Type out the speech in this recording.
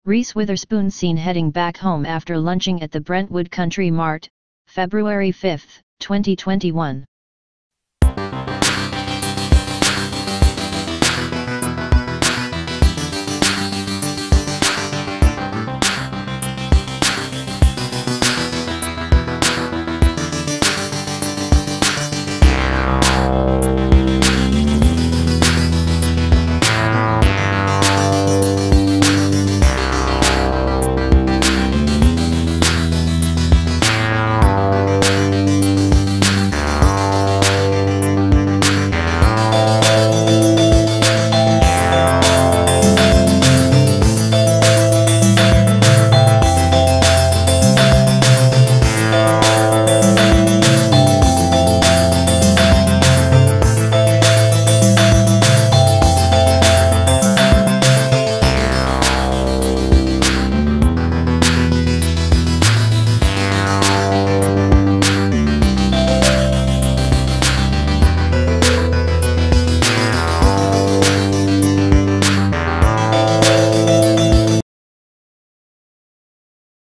Reese Witherspoon seen heading back home after lunching at the Brentwood Country Mart, February 5, 2021.